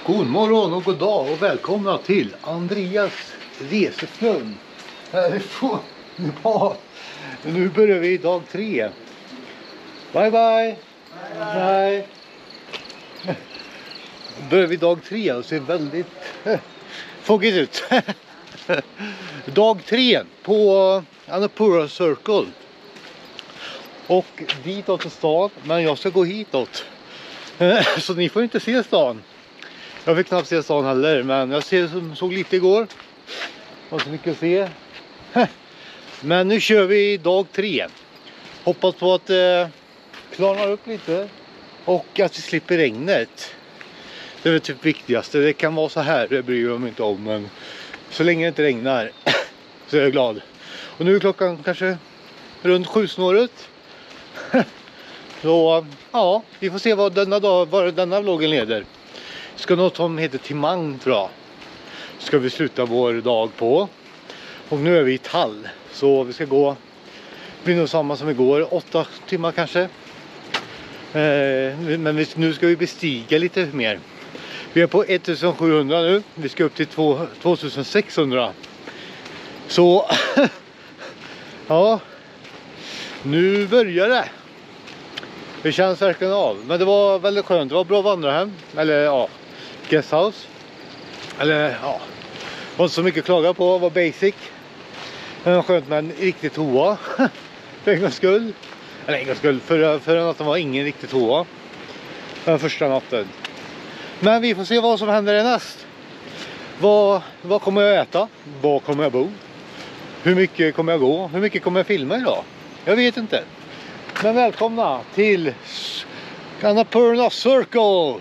God morgon och god dag och välkomna till Andreas reseflum härifrån Nepal. Nu börjar vi dag 3. Bye bye. Bye. Börjar vi dag 3 och ser väldigt foggigt ut. Dag 3 på Annapurna Circle. Och ditåt till stan, men jag ska gå hitåt. Så ni får inte se stan. Jag fick knappt se stan heller, men jag såg lite igår. Var så mycket att se. Men nu kör vi dag 3. Hoppas på att klarna upp lite. Och att vi slipper regnet. Det är väl typ viktigaste. Det kan vara så här, det bryr jag mig inte om. Men så länge det inte regnar så är jag glad. Och nu är klockan kanske runt 7-snåret. Så ja, vi får se vad denna vloggen leder. Ska något som heter Timang, tror jag. Ska vi sluta vår dag på. Och nu är vi i Tall. Så vi ska gå. Det blir nog samma som igår. 8 timmar kanske. Men nu ska vi bestiga lite mer. Vi är på 1700 nu. Vi ska upp till 2600. Så ja. Nu börjar det. Det känns verkligen av. Men det var väldigt skönt. Det var bra vandrarhem. Eller ja, guesthouse. Eller ja, det var inte så mycket att klaga på. Det var basic. Det var skönt med en riktig toa. För en gångs skull. Eller en gångs skull. Förra natten var ingen riktig toa. Den första natten. Men vi får se vad som händer näst. Vad kommer jag äta? Var kommer jag bo? Hur mycket kommer jag gå? Hur mycket kommer jag filma idag? Jag vet inte. Men välkomna till Annapurna Circle.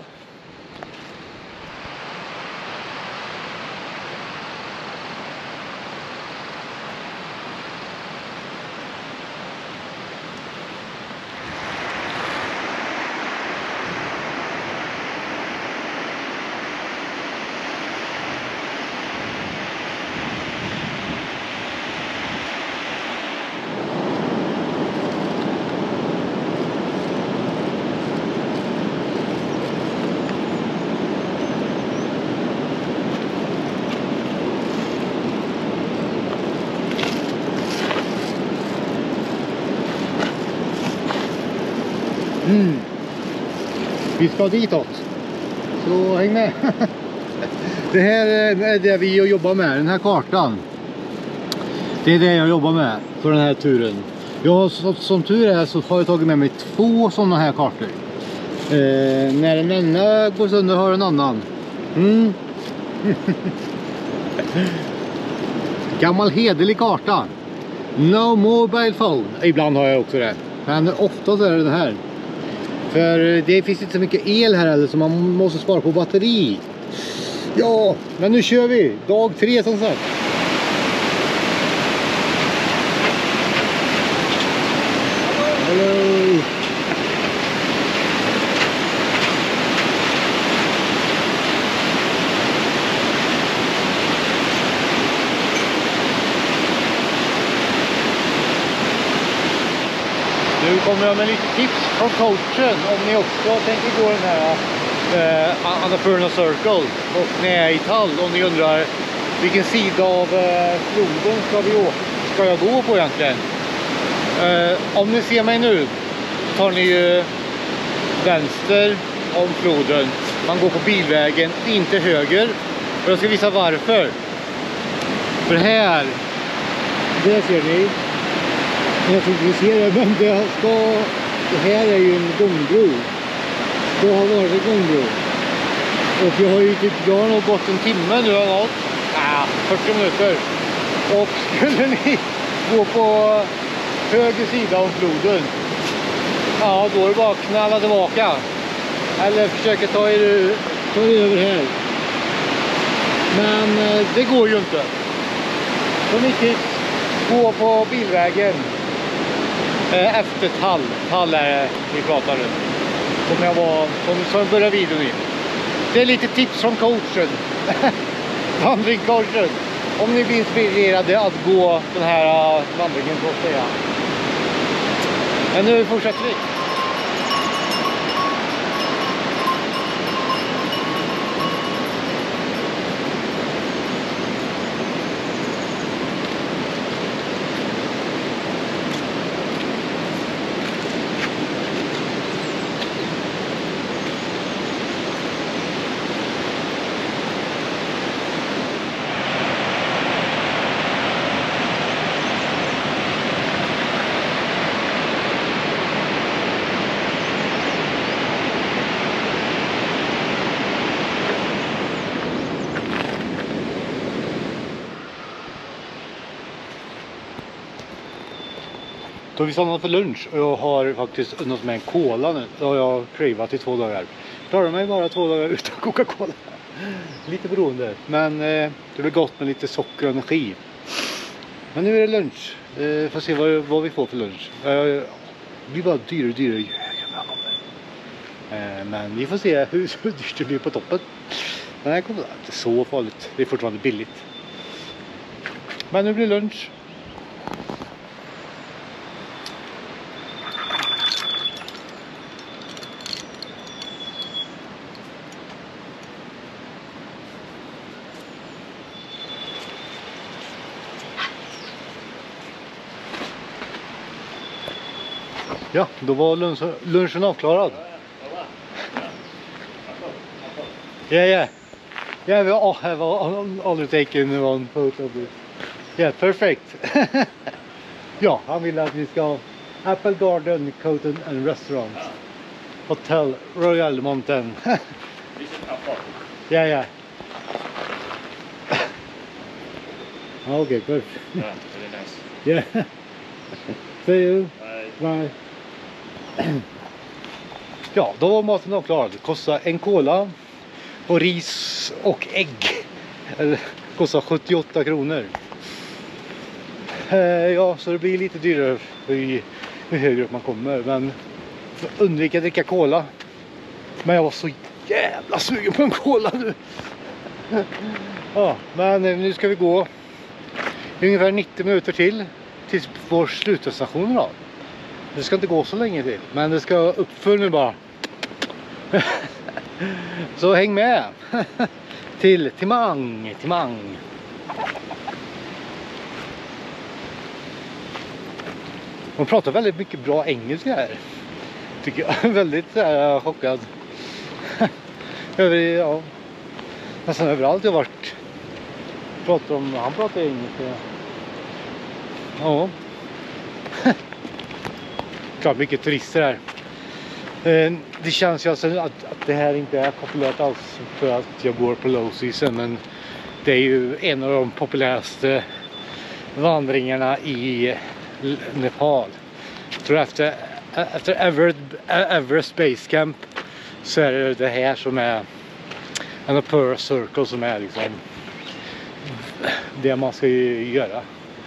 Vi ska ditåt. Så häng med. Det här är det vi jobbar med. Den här kartan. Det är det jag jobbar med för den här turen. Som tur är så har jag tagit med mig 2 sådana här kartor. När den ena går sönder har en annan. Gammal hederlig karta. No mobile phone. Ibland har jag också det. Men ofta är det här. För det finns inte så mycket el här heller, så man måste spara på batteri. Ja, men nu kör vi. Dag 3 som sagt. Hello. Nu kommer jag med lite tips från coachen om ni också tänker gå den här Annapurna Circle och ni är i Tall, om ni undrar vilken sida av floden ska jag gå på egentligen. Om ni ser mig nu tar ni ju vänster om floden. Man går på bilvägen, inte höger. Och jag ska visa varför. För här, det ser ni. Jag tror inte vi ser det, men det här är ju en gångbro. Det har varit en gångbro. Och jag har nog gått en timme nu eller något. 40 minuter. Och skulle ni gå på höger sida av floden, ja, då är det bara att knalla tillbaka. Eller försöka ta er över här. Men det går ju inte. Så mycket gå på bilvägen. Efter Tall. Tall är det vi pratar om. Kommer jag vara, som börjar videon i. Det är lite tips från coachen. Vandringscoachen. Om ni blir inspirerade att gå den här vandringen, så att säga. Men nu fortsätter vi. Då har vi stannat för lunch och jag har faktiskt unnat med en cola nu. Det har jag cravat i 2 dagar. Klarar mig bara 2 dagar utan Coca-Cola. Lite beroende. Men det blir gott med lite socker och energi. Men nu är det lunch. Får se vad vi får för lunch. Det blir bara dyrare och dyrare. Men vi får se hur dyrt det blir på toppen. Men det kommer inte så farligt. Det är fortfarande billigt. Men nu blir det lunch. Ja, då var lunchen avklarad. Yeah. Yeah, we have already taken one photo of this. Yeah, perfect. Ja, han vill att vi ska ha Apple Garden, Cotton and Restaurant. Hotel Royal Mountain. Yeah. Okay, perfect. Yeah, very nice. Yeah. See you. Bye. Bye. Ja, då var maten avklarad. Det kostar en cola och ris och ägg. Det kostar 78 kronor. Ja, så det blir lite dyrare ju högre upp man kommer. Men för att undvika att dricka cola. Men jag var så jävla sugen på en cola nu. Ja, men nu ska vi gå ungefär 90 minuter till vår slutstation då. Det ska inte gå så länge till, men det ska uppför nu bara. Så häng med till Timang. De pratar väldigt mycket bra engelska här. Tycker jag. Väldigt chockad. Ja, nästan överallt jag varit. Han pratar engelska. Ja. Klart mycket turister här. Det känns ju alltså att det här inte är populärt alls för att jag går på low season, men det är ju en av de populäraste vandringarna i Nepal. Jag tror efter Everest Base Camp så är det här som är en Annapurna Circle som är liksom det man ska göra.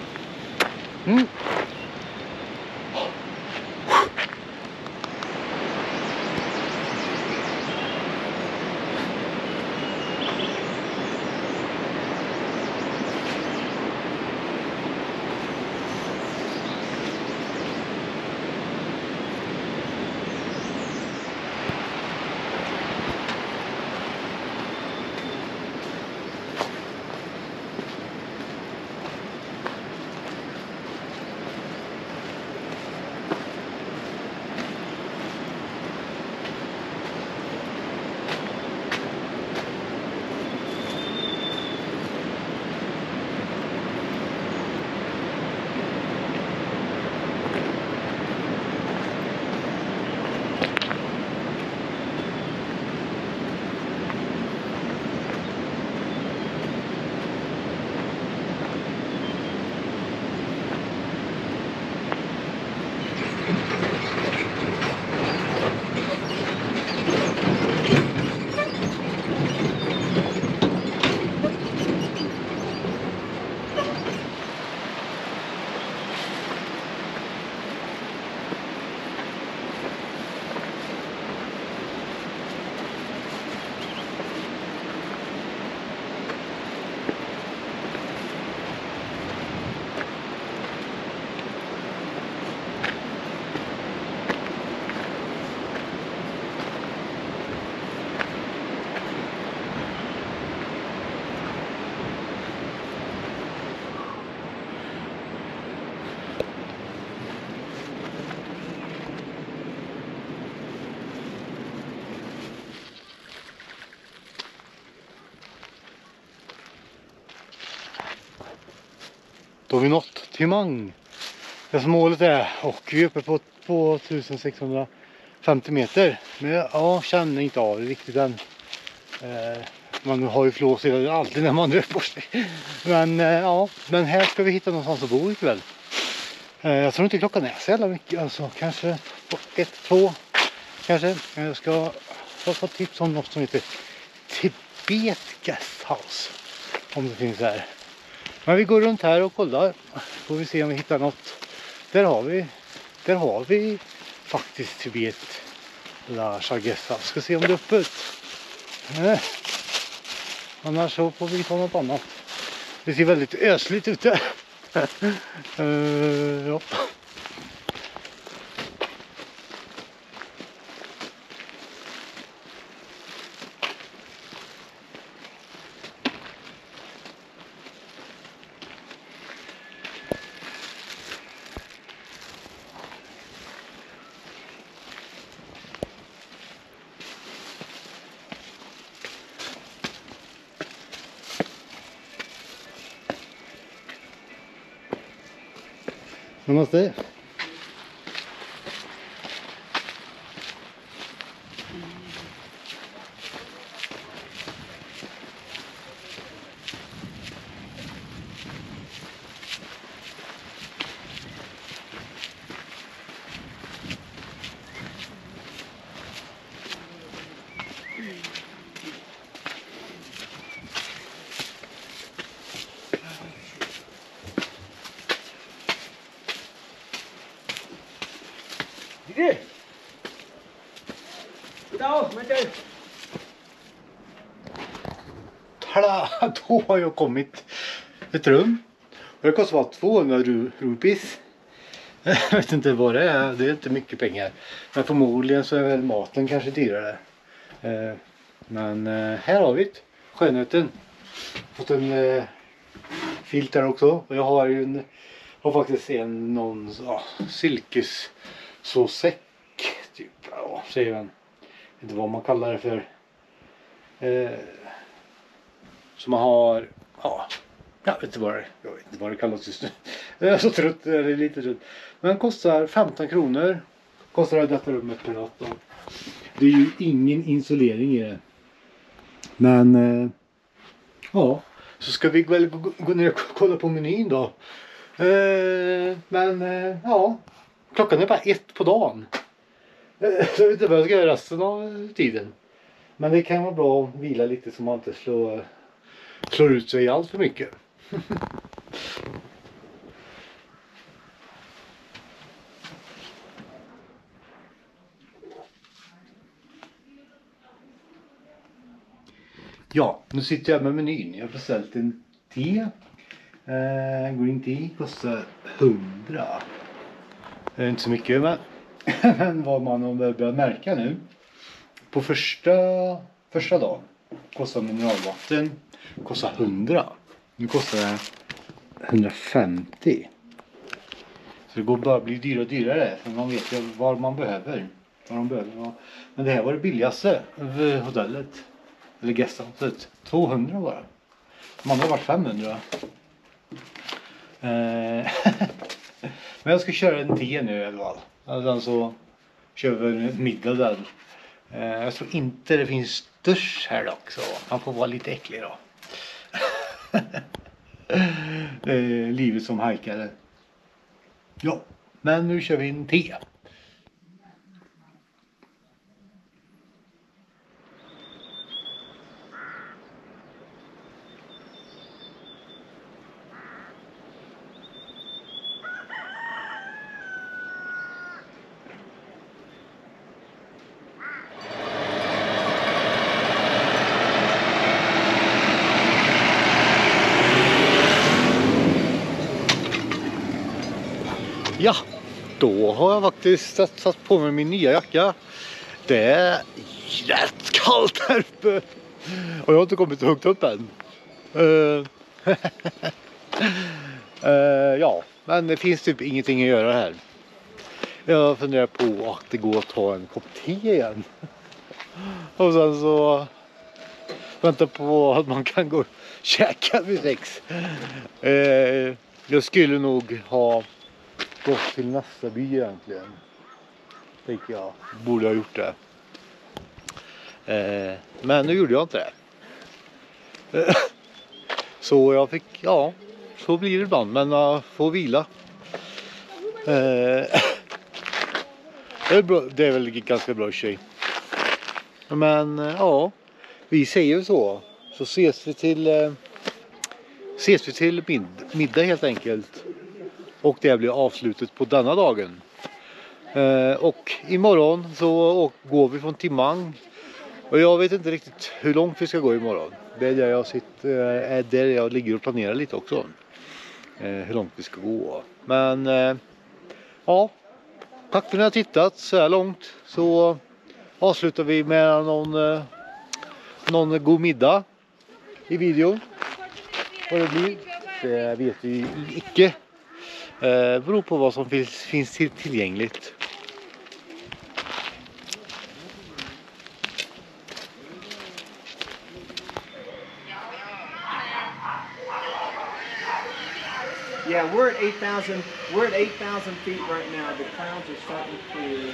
Då har vi nått Timang. Det som målet är, och vi är uppe på 2650 meter. Men jag känner inte av det riktigt än. Man har ju flås alltid när man rör på sig. Men ja, men här ska vi hitta någonstans att bo ikväll. Jag tror inte klockan är så jävla mycket. Alltså kanske på 1-2. Kanske. Jag ska få tips om något som heter Tibet Guest House. Om det finns här. Men vi går runt här och kollar. Får vi se om vi hittar något. Där har vi faktiskt Tibet Lhasa Guest House. Ska se om det är öppet. Annars så får vi ta något annat. Det ser väldigt ösligt ut där. Ja. Namaste. Tada! Då har jag kommit ett rum. Och det kostar bara 200 rupees. Jag vet inte vad det är. Det är inte mycket pengar. Men förmodligen så är väl maten kanske dyrare. Men här har vi det. Skönheten. Fått en filt där också. Och jag har faktiskt någon silkes så säck typ. Ja, säger man. Inte vad man kallar det för. Som man har, jag vet inte vad det kallas just nu. Jag är så trött, jag är lite trött. Men kostar 15 kronor. Kostar det detta rummet per natt. Det är ju ingen insulering i det. Men så ska vi väl gå ner och kolla på menyn då. Klockan är bara 1 på dagen. Så jag vet inte vad jag ska göra resten av tiden. Men det kan vara bra att vila lite så man inte slår ut sig allt för mycket. Ja, nu sitter jag med menyn. Jag har beställt en te. Green tea kostar 100. Det är inte så mycket, men vad man börjar märka nu. På första dagen kostar mineralvatten kostar 100. Nu kostar det 150. Så det går bara bli dyrare och dyrare. För man vet ju vad man behöver. Men det här var det billigaste över hotellet. Eller gästhouset. 200 bara. Man har varit 500. Men jag ska köra en te nu i alla fall. Sen så kör vi en middag där. Jag tror inte det finns dusch här dock. Så man får vara lite äcklig då. Livet som hajkare. Ja, men nu kör vi en te. Ja, då har jag faktiskt satt på mig min nya jacka. Det är rätt kallt här uppe. Och jag har inte kommit så högt upp än. Ja, men det finns typ ingenting att göra här. Jag funderar på att det går att ta en kopp te igen. Och sen så vänta på att man kan gå och käka vid 6. Jag skulle nog ha gått till nästa by egentligen. Tänker jag. Borde ha gjort det. Men nu gjorde jag inte det. Så jag fick, så blir det ibland. Men jag får vila. Det är väl ganska bra tjej. Men ja, vi säger så. Så ses vi till middag helt enkelt. Och det blir avslutet på denna dagen. Och imorgon så går vi från Timang. Och jag vet inte riktigt hur långt vi ska gå imorgon. Det är där jag ligger och planerar lite också. Hur långt vi ska gå. Men ja, tack för att ni har tittat så här långt. Så avslutar vi med någon god middag i videon. Vad det blir, det vet vi icke. Beror på vad som finns tillgängligt. Yeah, we're at 8,000. We're at 8,000 feet right now. The clouds are starting to clear,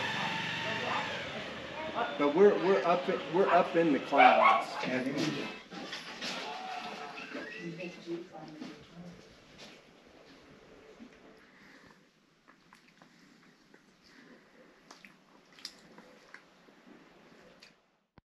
but we're up in the clouds.